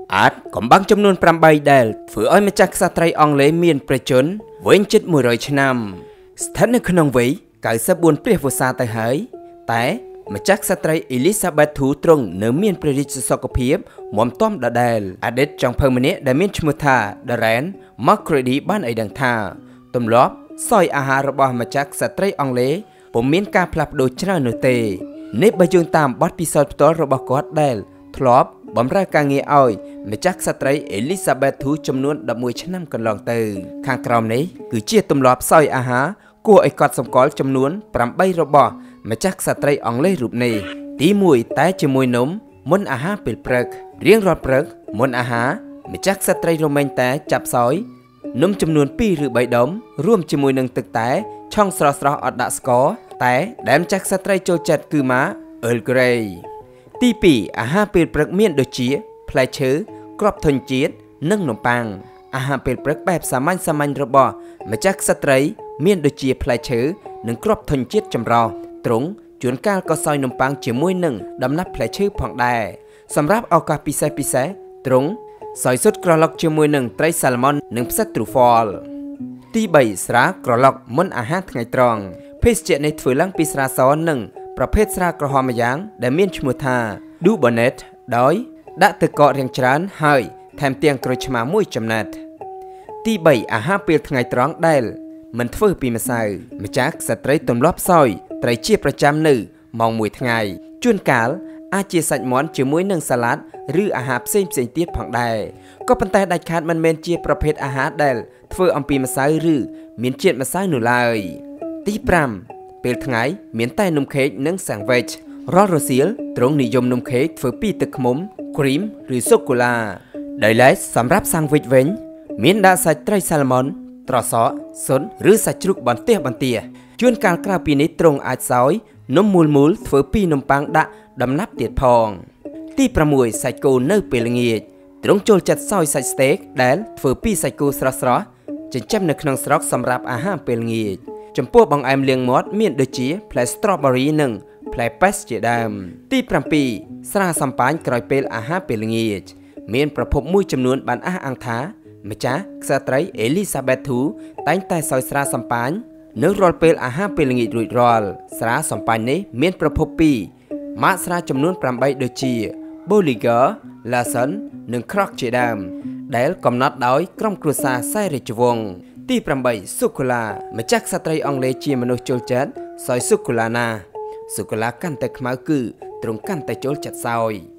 អាចកំបាំងចំនួន8ដែលធ្វើឲ្យម្ចាស់ក្សត្រីអង់គ្លេសមានប្រជជនវែងជិត100ឆ្នាំស្ថិតនៅក្នុងវ័យ94ព្រះវស្សាទៅហើយតែម្ចាស់ក្សត្រីអេលីសាបេតធូទ្រង់នៅមានព្រះរាជសុខភាពមាំទាំដដែលអតីតចុងភៅម្នាក់ដែលមានឈ្មោះថា Darren McCready បានឲ្យដឹងថាទម្លាប់សោយអាហាររបស់ម្ចាស់ក្សត្រីអង់គ្លេសពុំមានការផ្លាស់ប្ដូរច្រើននោះទេនេះបើយោងតាមបទពិសោធន៍ផ្ទាល់របស់គាត់ដែលធ្លាប់បម្រើការងារឲ្យម្ចាស់ក្សត្រីអេលីសាបេតធូចំនួន11ឆ្នាំកន្លងទៅខាងក្រោមនេះគឺជាទម្លាប់សោយអាហារគួរឲ្យកត់សម្គាល់ចំនួន8របស់ម្ចាស់ក្សត្រីអង់គ្លេសរូបនេះទី1តែជាមួយនំមុនអាហារពេលព្រឹករៀងរាល់ព្រឹកមុនអាហារម្ចាស់ក្សត្រីរមែងតែចាប់សោយនំចំនួន2ឬ3ដុំរួមជាមួយនឹងទឹកតែឆុងស្រស់ៗអត់ដាក់ស្ករតែដែលម្ចាស់ក្សត្រីចូលចិត្តគឺម៉ា Earl Grey ទី2អាហារពេលព្រឹកមានដូចជាផ្លែឈើគ្រាប់ធញ្ញជាតិនិងនំប៉័ងអាហារពេលព្រឹកបែបសាមញ្ញរបស់ម្ចាស់ក្សត្រីមានដូចជាផ្លែឈើនិងគ្រាប់ធញ្ញជាតិចម្រុះទ្រង់ជួនកាលក៏សោយនំប៉័ងជាមួយនឹងដំណាប់ផ្លែឈើផងដែរសម្រាប់ឱកាសពិសេសទ្រង់សោយស៊ុតក្រឡុកជាមួយនឹងត្រីសាល់ម៉ុននិងផ្សិតទ្រូហ្វលទី3ស្រាក្រឡុកមុនអាហារថ្ងៃត្រង់ភេសជ្ជៈនេះធ្វើឡើងពីស្រាសនិងប្រភេទស្រាក្រហមម្យ៉ាងដែលមានឈ្មោះថា Dubonnet ដោយដាក់ទឹកកករាងច្រើនហើយថែមទាំងក្រូចឆ្មាមួយចំណែកទី3អាហារពេលថ្ងៃត្រង់ដែលមិនធ្វើពីម្សៅម្ចាស់ក្សត្រីទម្លាប់សោយត្រីជាប្រចាំនៅម៉ោង1ថ្ងៃជួនកាលអាចជាសាច់មាន់ជាមួយនឹងសាឡាត់ឬអាហារផ្សេងទៀតផងដែរក៏ប៉ុន្តែដាច់ខាតមិនមែនជាប្រភេទអាហារដែលធ្វើអំពីម្សៅឬមានជាតិម្សៅនោះឡើយទី5ពេលថ្ងៃមានតែនំខេកនិងសាំងវ៉េចរាល់រសៀលទ្រង់និយមនំខេកធ្វើពីទឹកឃ្មុំគ្រីមឬសូកូឡាដោយឡែកសម្រាប់សាំងវ៉េចវិញមានដាក់សាច់ត្រីសាល់ម៉ុនត្រសក់ស៊ុនឬសាច់ជ្រូកបន្ទះជួនកាលក្រៅពីនេះទ្រង់អាចសោយនំមូលធ្វើពីនំប៉័ងដាក់ដំណាប់ទៀតផងទី6សាច់គោនៅពេលល្ងាចទ្រង់ចូលចិត្តសោយសាច់ស្តេកដែលធ្វើពីសាច់គោស្រស់ចិញ្ចឹមនៅក្នុងស្រុកសម្រាប់អាហារពេលល្ងាចចំពោះបង្អែមលាងមាត់មានដូចជាផ្លែ strawberry និងផ្លែ pes ជាដើមទី7ស្រាសំប៉ាញក្រោយពេលអាហារពេលល្ងាចមានប្រភពមួយចំនួនបានអះអាងថាម្ចាស់ក្សត្រីអេលីសាបេតធូតែងតែសោយស្រាសំប៉ាញនៅរាល់ពេលអាហារពេលល្ងាចរួចរាល់ស្រាសំប៉ាញនេះមានប្រភពពីម៉ាកស្រាចំនួន8ដូចជា Bolliger, Lawson និង Kroc ជាដើមដែលកំណត់ដោយក្រុមគ្រួសារខ្សែរាជវង្សទី8សូកូឡាម្ចាស់ក្សត្រីអង់គ្លេសជាមនុស្សចូលចិត្តសោយសូកូឡាណាសូកូឡាកាន់តែខ្មៅគឺទ្រង់កាន់តែចូលចិត្តសោយ